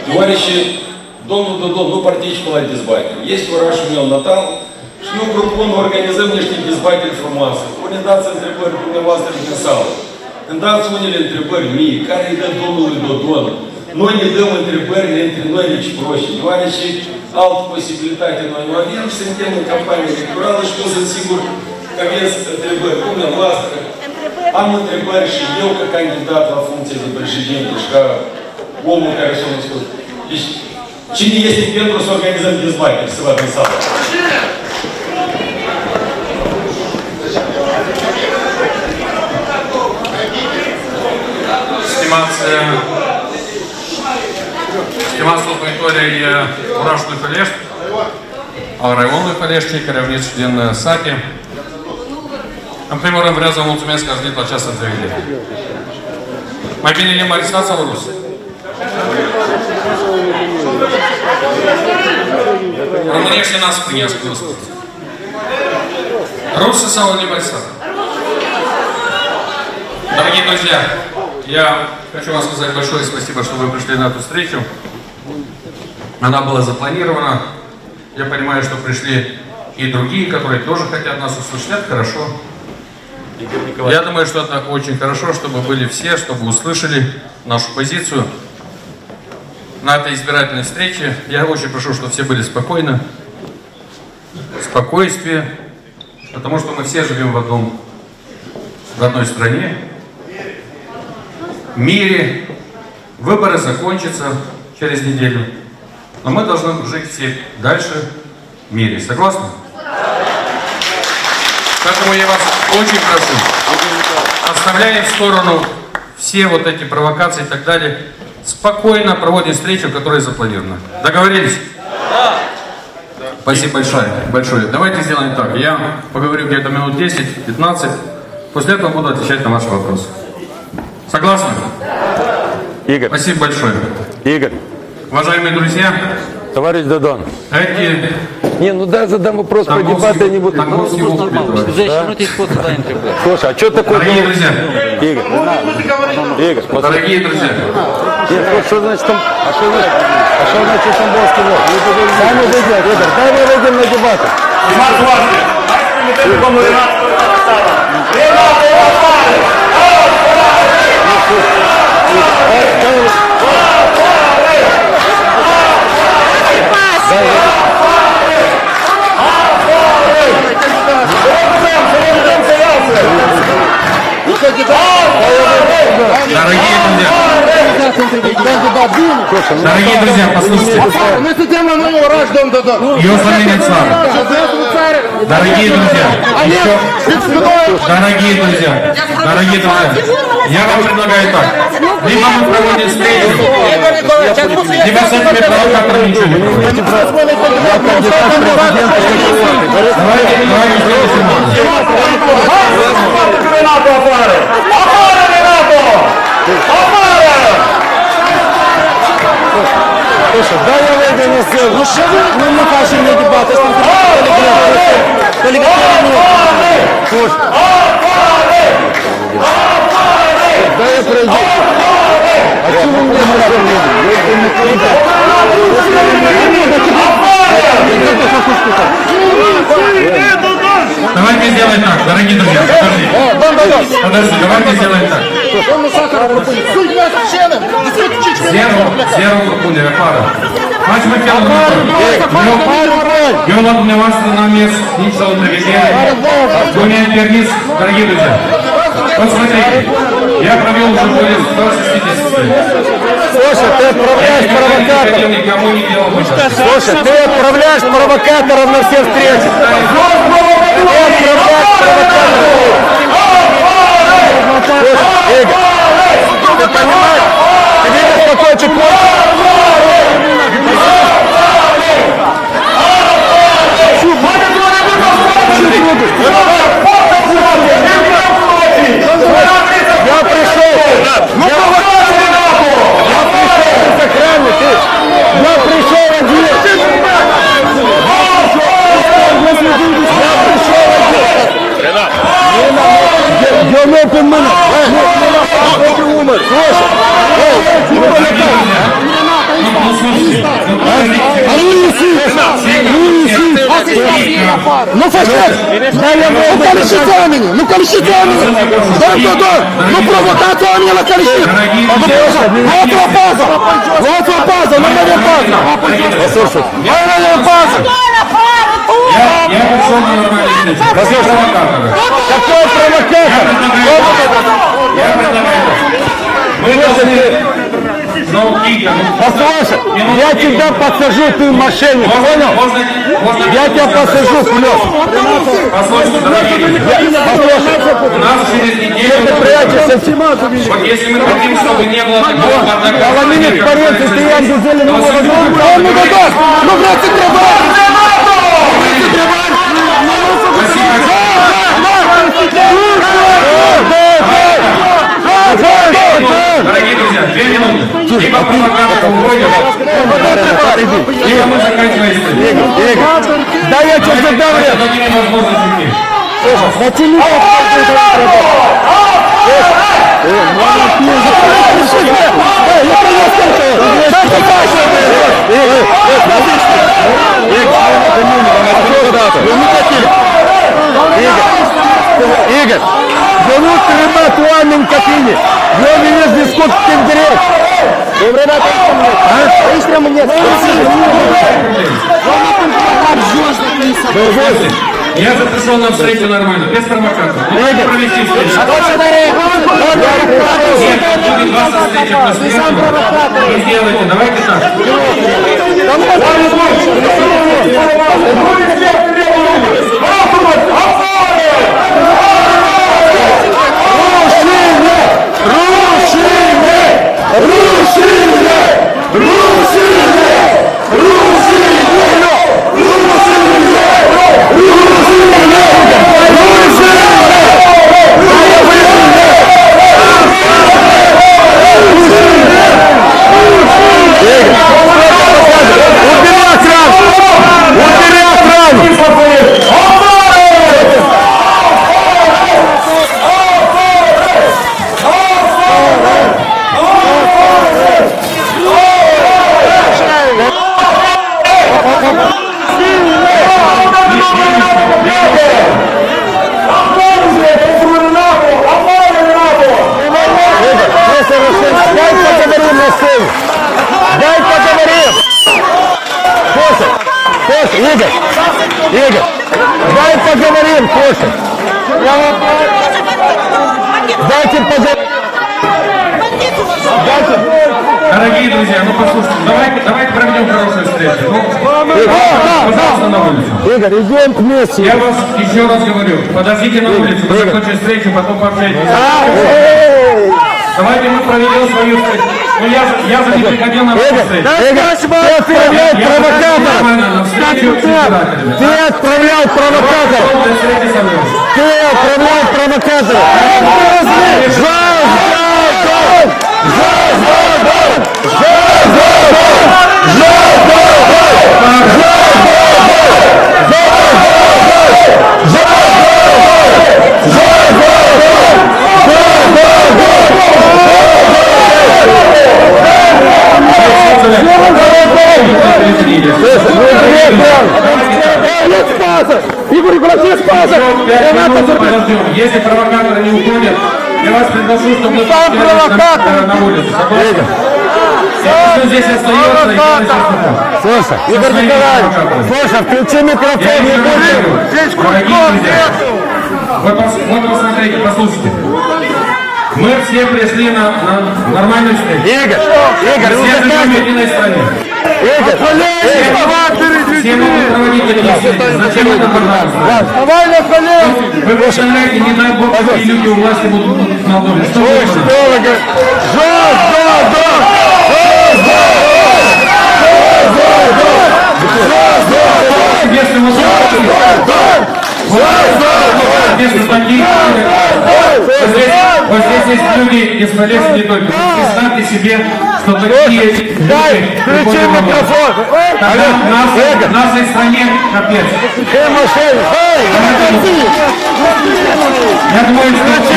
Товарищи, ну партичку дизбайтер. Есть враж умел натал, шну группону организованный дизбайтер информации. Организация трепер пуневастер писал. Тендацию не трепер ми, кари да дону и до дона. Но не дем трепер, не тренуй лишь проще. Товарищи, алт посиблетательного новин, сентемной компании рекуралы, что за сигур, как есть трепер, помню, властер. А мы трепер, шиелка кандидат во функции за президента, шка, ому хорошо не скажу. Чини есть пентрус организм дизбайтер, сыва писала. Стимация аудитории урашную фалеш, районную фалешки, керівниць член САКи. Примером врязал мультимеска разлит на час отвели. Мобильный марисаться в Руси. Румынешки нас принес просто. Русы сау не марисаться. Дорогие друзья, я хочу вам сказать большое спасибо, что вы пришли на эту встречу. Она была запланирована. Я понимаю, что пришли и другие, которые тоже хотят нас услышать. Это хорошо. Я думаю, что это очень хорошо, чтобы были все, чтобы услышали нашу позицию на этой избирательной встрече. Я очень прошу, чтобы все были спокойны. Спокойствие. Потому что мы все живем в одной стране. В мире, выборы закончатся через неделю, но мы должны жить все дальше в мире. Согласны? Поэтому я вас очень прошу, оставляем в сторону все вот эти провокации и так далее, спокойно проводим встречу, которая запланирована. Договорились? Да. Спасибо большое. Давайте сделаем так. Я поговорю где-то минут 10-15, после этого буду отвечать на ваши вопросы. Согласны? Игорь. Спасибо большое. Игорь. Уважаемые друзья. Товарищ Додон. Эти... Не, ну да, задам вопрос про дебаты, я не буду. Слушай, а что такое? Дорогие друзья. Игорь. Дорогие друзья. Нет, что значит там? А что значит Тамбовский лоб? Сами выйдем, Игорь, дай мы выйдем на дебаты. Дорогие друзья, послушайте. Дорогие друзья, я вам предлагаю так. Либо мы проводим встречу, либо с этими провокаторами ничего не проводим. Давайте Слушай, да я выйду на сцену. Ну не кажи мне дебаты, если ты Слушай. Да я пройду. А что вы мне Давайте сделаем так, дорогие друзья, подожди, давайте сделаем так. Зеро пропунde, пара. Facem felul următor. Eu la dumneavoastră n-am mers nici la o întrevedere. Nu mi-am permis, дорогие друзья. Вот смотрите, я провел уже более 160 встреч. Слушай, ты отправляешь провокаторов. Никому не делал больше. Слушай, ты отправляешь провокаторов на все встречи. Ты отправляешь провокаторов. Слушай, Игорь, ты понимаешь? Ты видишь, какой чекор? Я пришел. Я пришел один. Я не понимаю. Слушай, Ну фашист! Ну колещите мені! Ну колещите мені! Ну провокація мені на колещит! Вот его база! Вот его база! На мене база! Послушай! На мене база! Я пришел на нормальный язык. Какой провокатор? Я предлагаю. Мы должны... Послушай, я тебя подсажу, ты мошенник, понял? Я тебя посажу, плюс. Послушайте, дорогие, у нас через неделю... Вот если мы хотим, чтобы не было такого бардака... Половинник порвется, ты я гузели не можешь. Он не даст! Ну, братцы, треба! Дорогие друзья, 2 минуты. Либо провокатор уходит, либо мы заканчиваем историю. Да я тебя задавлю! Дадим возможность уйти. Натяни! Игорь, зовут Ренат Уамин Капини. Я вывез дискут в Кенгерет. Ренат Уамин нет. Я записал на встречу нормально, без провокатора. Можете провести встречу. Нет, будет вас встреча после этого. Не сделайте, давайте так. Игорь, дай поговорим, Коша. Дайте поговорим. Дорогие друзья, ну послушайте, давайте проведем хорошую встречу. Пожалуйста, на улицу. Игорь, идем вместе. Я вас еще раз говорю, подождите на улицу, мы закончим встречу, потом пообщайтесь. Давайте мы проведем свою встречу. Ну я же не приходил на вашу встречу. Ты отправлял провокатора. Ты отправлял провокатора. Ты отправлял провокатора. Если провокаторы не уходят, я вас приглашу, чтобы мы на улице. Если здесь остается, и делайте что-то. Слушай, Игорь Николаевич, слушай, включи микрофон, не будем. Дорогие друзья, вот посмотрите, послушайте. Мы все пришли на нормальную встречу. Игорь, все живем в единой стране. Все могут проводить такие встречи. Зачем это пожалуйста? Вы представляете, не дай бог, какие люди у власти будут в Молдове. Что вы думаете? Если мы вместо таких, вот здесь есть люди из Полесья не только. Представьте себе, что такие люди... Включи микрофон! в нашей стране капец. Я думаю,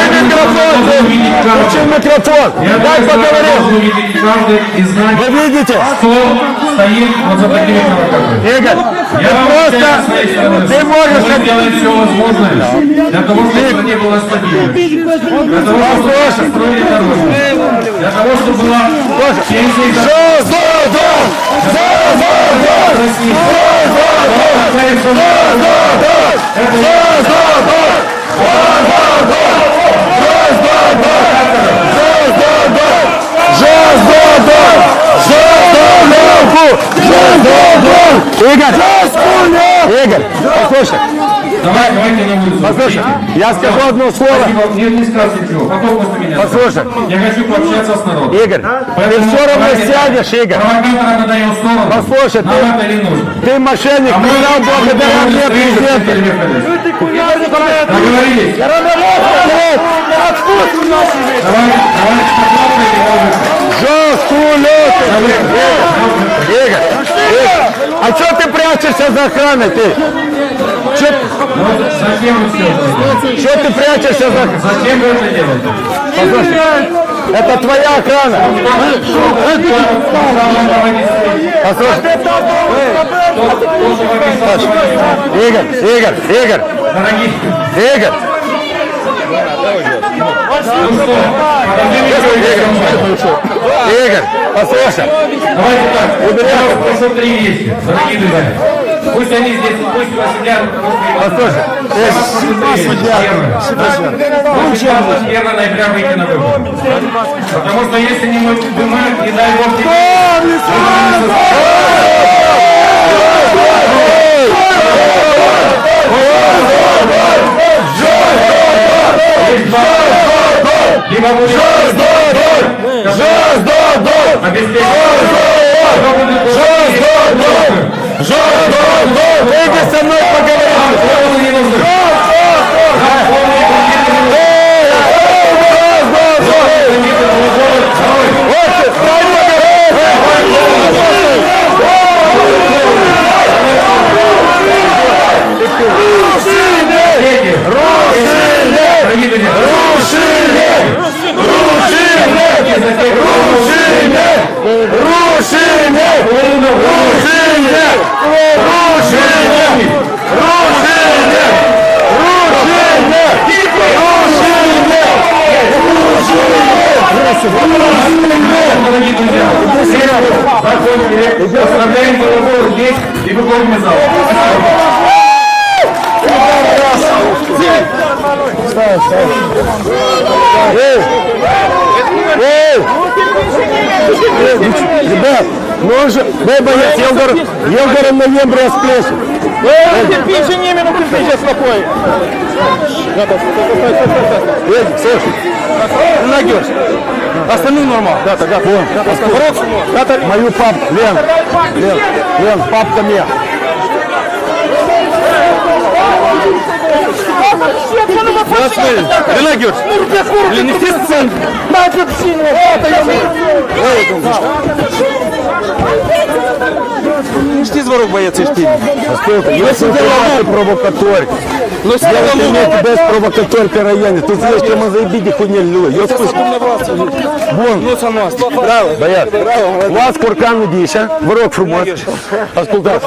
Включи микрофон. Дай поговорить. каждый и знать, Вы видите? кто стоит вот за такими провокаторами. Игорь, Я вам просто, со своей стороны, ты можешь... мы делаем все возможное для того, чтобы в стране была стабильность, для того, чтобы строили дороги, для того, чтобы была пенсия. Игорь, послушай. Давайте на улицу. Послушай, я скажу одно слово. Нет, не скажу ничего. Потом после меня. Послушай. Я хочу пообщаться с народом. Игорь, ты все равно сядешь, Игорь. Провокатора надаю в сторону. Послушай, нам это не нужно. ты мошенник, ты стал благодаря мне президента. Договорились. Игорь, а что ты прячешься за охраной, ты? Зачем вы все это делаете? Что ты прячешься за... Зачем вы это делаете? Послушай, это твоя охрана. Игорь. Игорь. Игорь, послушай. Давайте так, я прошу 3 вещи, дорогие друзья. Пусть они здесь, пусть посидят, послушай. 1 ноября выйти на выборы. Потому что если не мы, не дай бог, либо будет Выйди со мной поговорить. дорогие друзья, оставляем голову здесь и выходим из зала. Ребят, ну он же, боец, Елгор на ноябре расплещет. Терпи, не минуту, ты сейчас спокойно. Слушай, нагер. Остальные нормально. Да. Мою папку, Лен, папка мне. Ренагер, блин, не стесняйся. Ти зворок боєць із тим. Если ты провокаторик, но если ты без провокаторика районе, то здесь что мы заебите хуйня львы. Я спустил на вас. Вон. Браво. Боят. У вас куркан Медиша, ворок формат. Аскултас.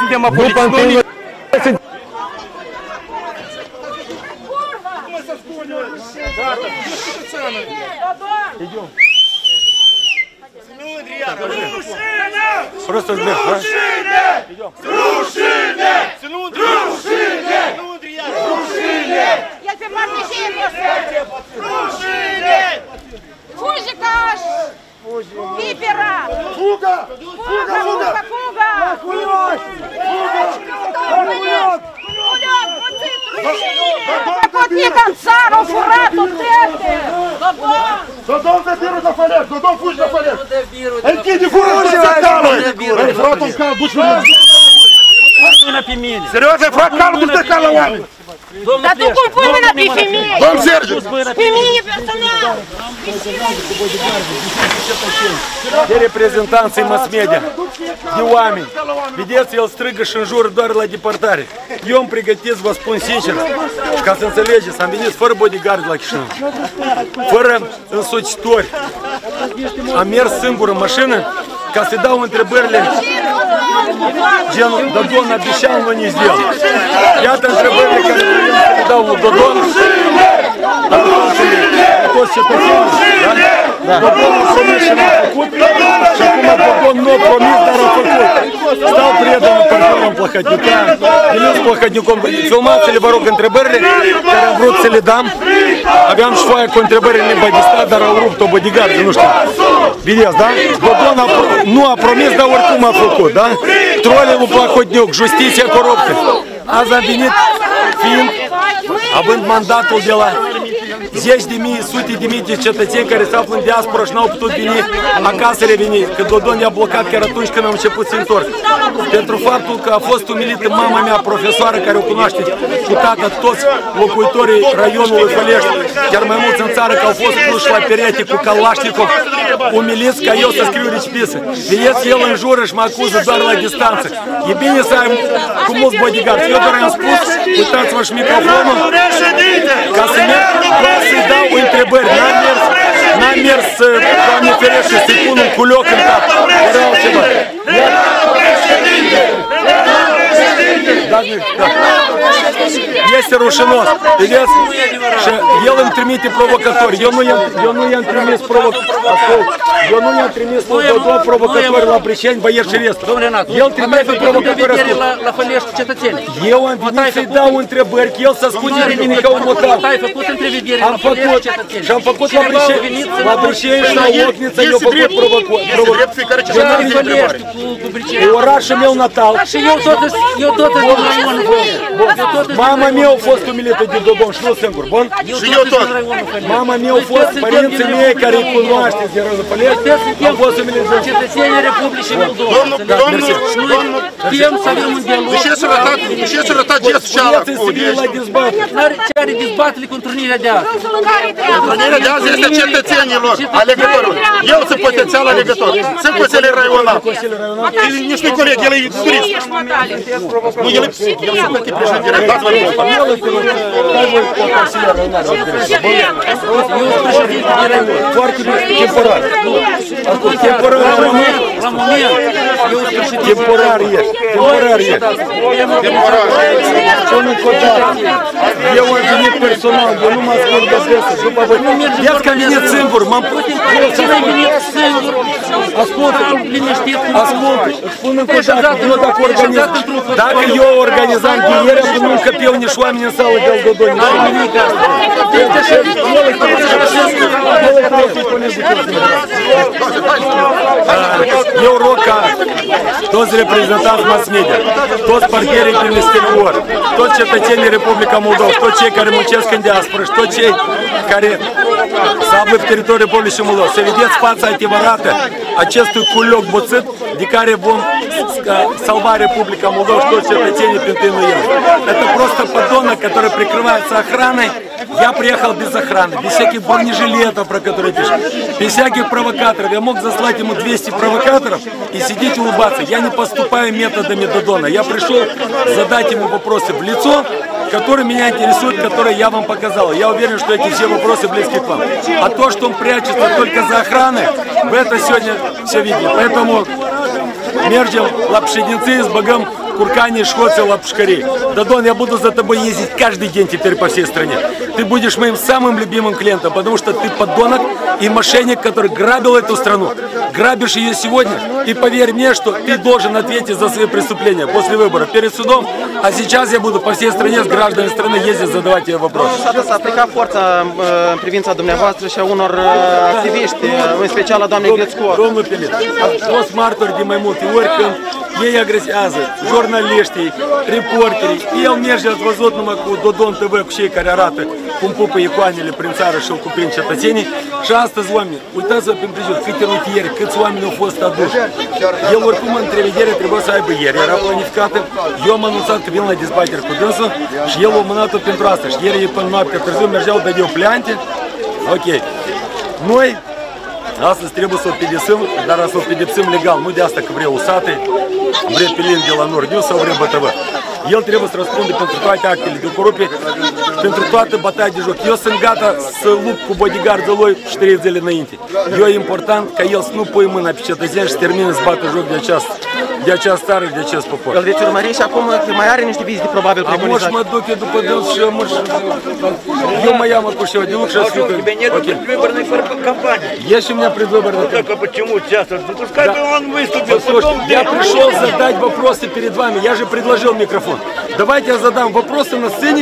Идем. Просто сбег, да? Я тебе мартышей Дружине! Фузикаш! Випера! Фуга! Покотни концару, фурату, тети! Додом заберуть на фалет, додом фуж на фалет. Які не фури закали? Фратом скажу, будь що. Сережа, фрат калу, будь закалу вами. Dar tu cum pui mâna pe femeie? Domn Sergiu! Femeie personal! Де репрезентанții mass-media, de oameni. Vedeți, el strigă și înjură doar la deportare. Eu îmi pregătiți, vă spun sincer, ca să înțelegeți, am venit fără bodyguard la Chișinău, fără însoțitori. Am mers singur în mașină ca să dau întrebările genul Dodon обещал, но не сделал. Iată întrebările care vreau să le dau lui Dodon. Toți cetățenii, da? Dodon a promis și n-a făcut. Și acum Dodon nu a promis, dar a făcut. Stau prietenul партнером Плохотнюка, Denis Плохотнюком. Filmați-le, vă rog, întrebările care am vrut să le dam. Aveam și foaia cu întrebările nebadistat, dar au rupt-o bodyguard, nu știu. Vedeți, da? Dodon nu a promis, dar oricum a făcut, da? Trolii lui Plохотнюк, justiția coruptă. Azi am venit fiind, având mandatul de la zeci de mii, sute de mii de cetățeni care se află în diaspora și n-au putut veni acasă reveni, că Dodon i-a blocat chiar atunci când am început să întorc. Pentru faptul că a fost umilită mama mea, profesoară, care o cunoaște cu tată toți locuitorii raionului Fălești, chiar mai mulți în țară, că au fost puși la perete cu Kalashnikov, umiliți ca eu să scriu recipisă. Vedeți, el înjură și mă acuză doar la distanță. E bine să ai cu mulți bodyguards. Eu doar am spus, uitați-vă și microfonul, ca să merg, doar să-i dau întrebări. N-am mers, Doamne ferește, să-i pun un culoc în cap. Era altceva. Este rușinos, vedeți? Și el îmi trimite provocatori. Eu nu i-am trimis provocatori. Eu nu i-am trimis provocatori la Brișeni, Băieți și restul. El trimite provocatori. La Fălești cetățeni. Eu am venit să-i dau întrebări, că el să spune de mine ca un motar. Ai făcut întrevedere la Fălești cetățeni. Și am făcut la Brișeni și la Otnița, eu făcut provocatori. E orașul meu natal. Și eu tot din raionul Fălești. Mama mea a fost umilită de Dodon și nu singur, bun? Și eu tot. Mama mea a fost, părinții mei care îi cunoașteți din Răzul Fălești, au fost umiliți. Cetățenii Republicii Moldova. Domnul, Vrem să avem un dialog. ce s-a arătat gestul cealaltă? La dezbatere. Ce are dezbatele cu întrunirea de azi? Întâlnirea de azi este cetățenilor, alegătorul. Eu sunt potențial alegător. Sunt consilier raional. Nici nu coleg, el e turist. Nu, el e președinte. Dați-vă Foarte temporar. Temporar la moment. Temporar e. Spun încă o dată. Eu am venit personal, eu nu mă ascult de presă. După voi. Iată că am venit singur. Cine ai venit singur? Ascultă. Liniștit. Ascultă. Spun încă o dată. Eu dacă organizam. Dacă eu organizam ghiniere, nu încăpeau nici oameni în sală de Dodon. Eu rog ca toți reprezentanți mass-media, toți partenerii din exterior, toți cetățenii Republica Moldova, toți cei care muncesc în diaspora și toți cei care se află pe teritoriul Republicii Moldova, să vedeți fața adevărată acestui culoc buțit de care vom salva Republica Moldova și toți cetățenii pentru iunie. Это просто подонок, который прикрывается охраной. Я приехал без охраны, без всяких бронежилетов, про которые пишут, без всяких провокаторов. Я мог заслать ему 200 провокаторов и сидеть и улыбаться. Я не поступаю методами Додона. Я пришел задать ему вопросы в лицо, которые меня интересуют, которые я вам показал. Я уверен, что эти все вопросы близки к вам. А то, что он прячется только за охраной, вы это сегодня все видели. Поэтому мерджем лапшединцы с богом Куркани, Шхоцы, Лапшкари. Додон, я буду за тобой ездить каждый день теперь по всей стране. Ты будешь моим самым любимым клиентом, потому что ты подонок и мошенник, который грабил эту страну. Грабишь ее сегодня, и поверь мне, что ты должен ответить за свои преступления после выборов перед судом. А сейчас я буду по всей стране с гражданами страны ездить, задавать тебе вопросы. S-a aplicat forța în privința dumneavoastră și a unor activiști, în special a doamnei Glețcu. Domnul Pelit, am fost martor de mai multe ori când Є агресіази, журналісти, репортери, і я вміжу от возводному Додон ТВ, кущей карярати, пумпупи Якуанили, принцара, шелкупин, чататени, часто з вами, уйтазу пимприжу, китеру тієр, кит з вами на фоста душ. Є лоркуман треведери, треба сайби єр, я планификатор, йома нусат кабілна дизбайтер куденсу, ш'єло монату пінтрасташ, єр є панмапка, терзу мержал дадіо плянті, окей. Ну и Асас требуется педицим, зараз педицим легал, ну диаста кабре усатый, бре пилин деланор, дюса вре БТВ. Ел требуется распунды пентритуати актили до корупи, пентритуати батай дежок. Йо сенгата с лупку бодигард залой штырит зели на инти. Йо импортант, каел сну поймы на печатазен, штермин с батажок для час старых, для час попор. Îl veți urmări și acum mai are niște vizite probabil А может preconizate. мы дуки дупă дânс și может... Eu mai am cu știu, de lucru și У тебя нет предвыборной кампании. Есть у меня предвыборная кампания. Так а почему участвует? Ну пускай бы он выступил. Послушайте, я пришел задать вопросы перед вами, я же предложил микрофон. Давайте я задам вопросы на сцене,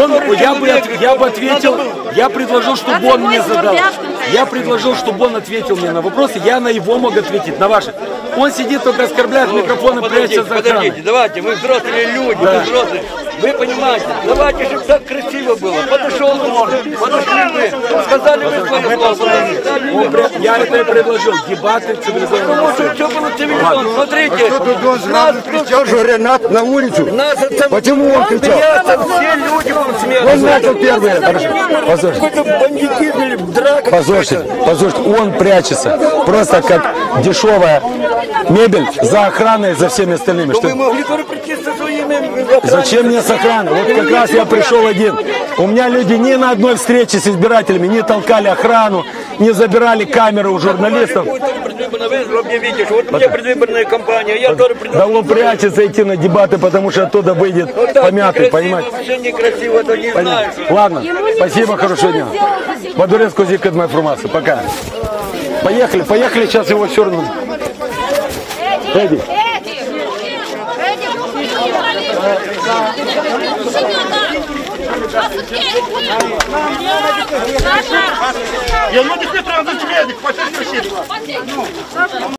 я бы ответил, я предложил, чтобы он мне задал. Я предложил, чтобы он ответил мне на вопросы, я на его мог ответить, на ваши. Он сидит, только оскорбляет микрофон и прячется за охраной. Подождите, давайте, вы взрослые люди, вы взрослые. Вы понимаете, давайте, чтобы так красиво было. Подошел он, подошли вы, сказали вы свое слово. Я это и предложил, дебаты в цивилизованном Что было цивилизованно? Смотрите, Сразу кричал же Ренат на улицу. Почему он кричал? все люди будут смеяться. Он начал первый. Послушайте, Какой-то бандитизм или драка. послушайте, он прячется. Просто как дешевая мебель за охраной, за всеми остальными. Вы могли тоже прийти со своими... Зачем мне с охраной? Вот как раз я пришел один. У меня люди ни на одной встрече с избирателями не толкали охрану, не забирали камеры у журналистов. Вы объявите, что вот у меня предвыборная кампания, я тоже Да он прячется идти на дебаты, потому что оттуда выйдет помятый, понимаете? Вообще некрасиво, это не знаю. Ладно, спасибо, хорошего дня. Бадурецку зикает моя информация. Пока. Поехали, сейчас его все равно. Эдди. Я ну не треба зачмедик, почти